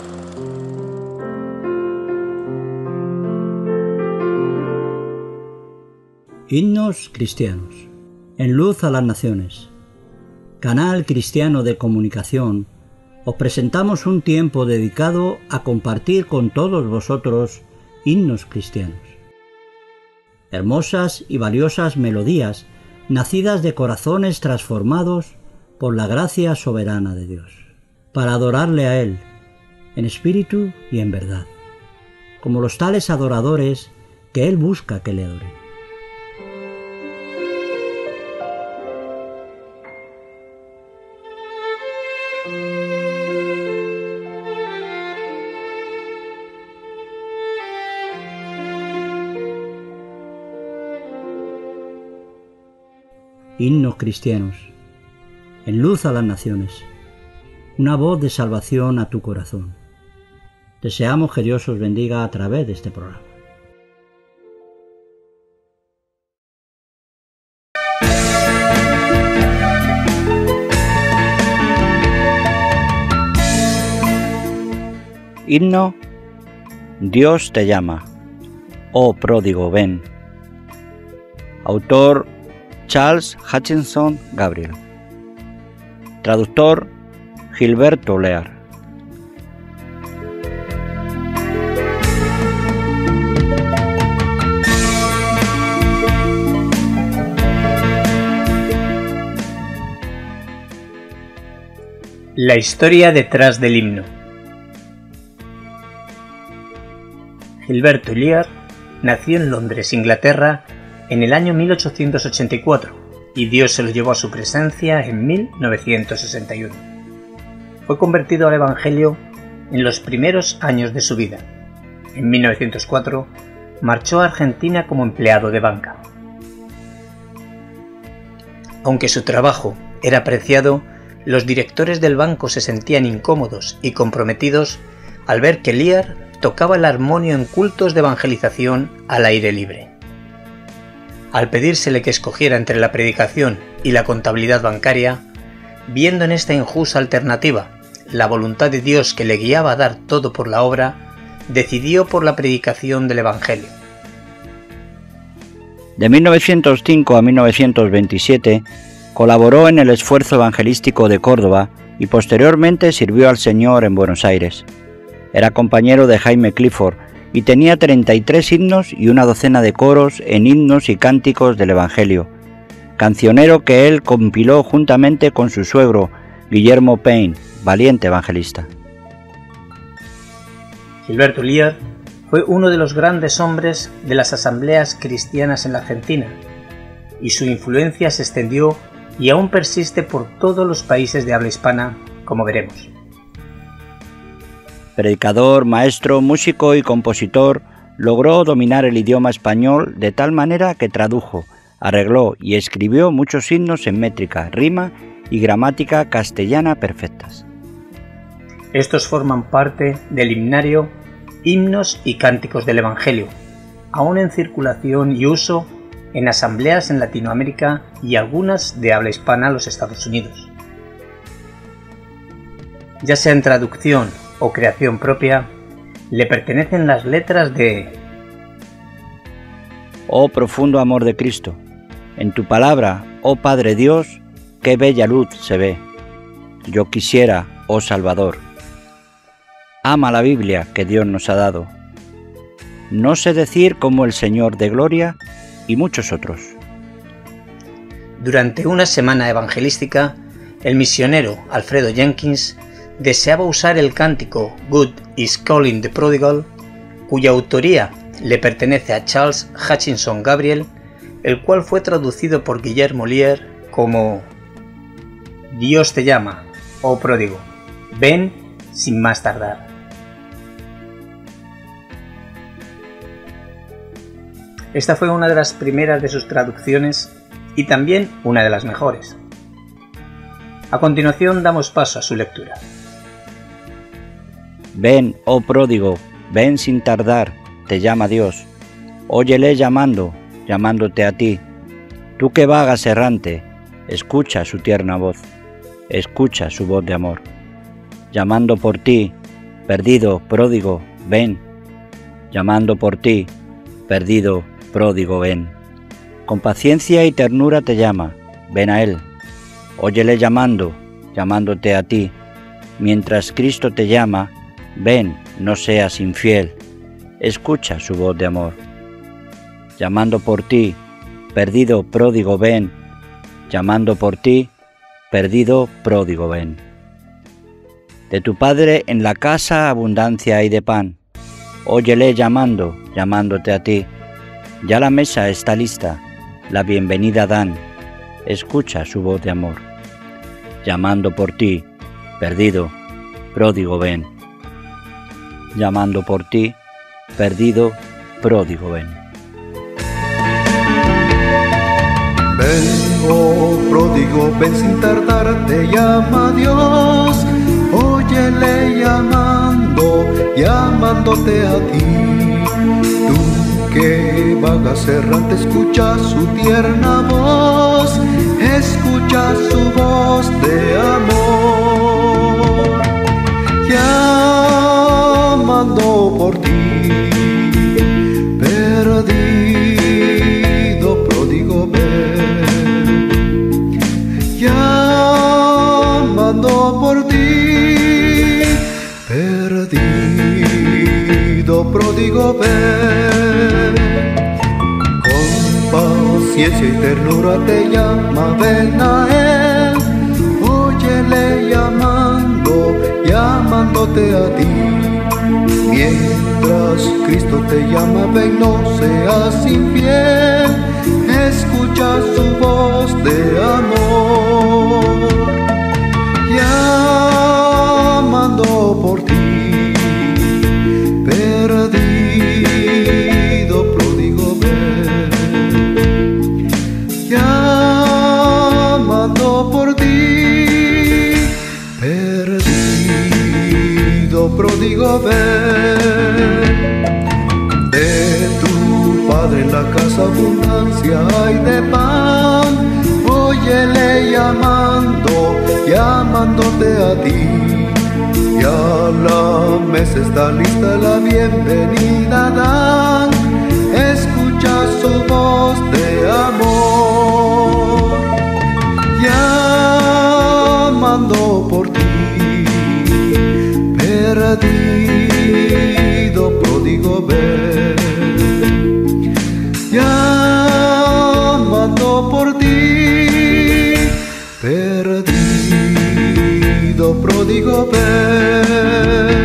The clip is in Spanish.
Himnos cristianos. En luz a las naciones. Canal cristiano de comunicación, os presentamos un tiempo dedicado a compartir con todos vosotros himnos cristianos. Hermosas y valiosas melodías nacidas de corazones transformados por la gracia soberana de Dios, para adorarle a Él, en espíritu y en verdad, como los tales adoradores que Él busca que le adoren. Himnos cristianos, en luz a las naciones, una voz de salvación a tu corazón. Deseamos que Dios os bendiga a través de este programa. Himno: Dios te llama, oh pródigo, ven. Autor: Charles Hutchinson Gabriel. Traductor: Gilberto Lear. La historia detrás del himno. Gilberto Lear nació en Londres, Inglaterra, en el año 1884, y Dios se lo llevó a su presencia en 1961. Fue convertido al Evangelio en los primeros años de su vida. En 1904 marchó a Argentina como empleado de banca. Aunque su trabajo era apreciado, los directores del banco se sentían incómodos y comprometidos al ver que Lear tocaba el armonio en cultos de evangelización al aire libre. Al pedírsele que escogiera entre la predicación y la contabilidad bancaria, viendo en esta injusta alternativa la voluntad de Dios que le guiaba a dar todo por la obra, decidió por la predicación del Evangelio. De 1905 a 1927 colaboró en el esfuerzo evangelístico de Córdoba y posteriormente sirvió al Señor en Buenos Aires. Era compañero de Jaime Clifford y tenía 33 himnos y una docena de coros en himnos y cánticos del Evangelio, cancionero que él compiló juntamente con su suegro, Guillermo Payne, valiente evangelista. Gilberto Lear fue uno de los grandes hombres de las asambleas cristianas en la Argentina, y su influencia se extendió y aún persiste por todos los países de habla hispana, como veremos. Predicador, maestro, músico y compositor, logró dominar el idioma español de tal manera que tradujo, arregló y escribió muchos himnos en métrica, rima y gramática castellana perfectas. Estos forman parte del himnario Himnos y Cánticos del Evangelio, aún en circulación y uso en asambleas en Latinoamérica y algunas de habla hispana en los Estados Unidos. Ya sea en traducción o creación propia, le pertenecen las letras de: Oh profundo amor de Cristo, en tu palabra, oh Padre Dios, qué bella luz se ve. Yo quisiera, oh Salvador. Ama la Biblia que Dios nos ha dado. No sé decir como el Señor de gloria, y muchos otros. Durante una semana evangelística, el misionero Alfredo Jenkins deseaba usar el cántico God is Calling the Prodigal, cuya autoría le pertenece a Charles Hutchinson Gabriel, el cual fue traducido por Guillermo Lear como: Dios te llama, oh pródigo, ven sin más tardar. Esta fue una de las primeras de sus traducciones y también una de las mejores. A continuación damos paso a su lectura. Ven, oh pródigo, ven sin tardar, te llama Dios. Óyele llamándote a ti. Tú que vagas errante, escucha su tierna voz, escucha su voz de amor. Llamando por ti, perdido, pródigo, ven. Llamando por ti, perdido, pródigo, ven. Con paciencia y ternura te llama, ven a Él. Óyele llamando, llamándote a ti. Mientras Cristo te llama, ven, no seas infiel. Escucha su voz de amor. Llamando por ti, perdido, pródigo, ven. Llamando por ti, perdido, pródigo, ven. De tu Padre en la casa abundancia hay de pan. Óyele llamando, llamándote a ti. Ya la mesa está lista, la bienvenida dan. Escucha su voz de amor. Llamando por ti, perdido, pródigo, ven. Llamando por ti, perdido, pródigo, ven. Ven, oh pródigo, ven sin tardar, te llama Dios. Óyele llamando, llamándote a ti. Tú que vagas errante, escucha su tierna voz. Escucha su voz de amor. Llamando por ti, perdido, pródigo, ven. Llamando por ti, perdido, pródigo, ven. Con paciencia y ternura te llama, ven a Él. Óyele llamando, llamándote a ti. Mientras Cristo te llama, ven, no seas infiel. Escucha su voz de amor. Llamando por ti, perdido, pródigo, ven. Llamando por ti, perdido, pródigo, ven. De tu Padre en la casa abundancia hay de pan. Óyele llamando, llamándote a ti. Ya la mesa está lista, la bienvenida dan. Escucha su voz de amor. Llamando por ti, perdido, pródigo, ven. Llamando por ti, perdido, pródigo, ven.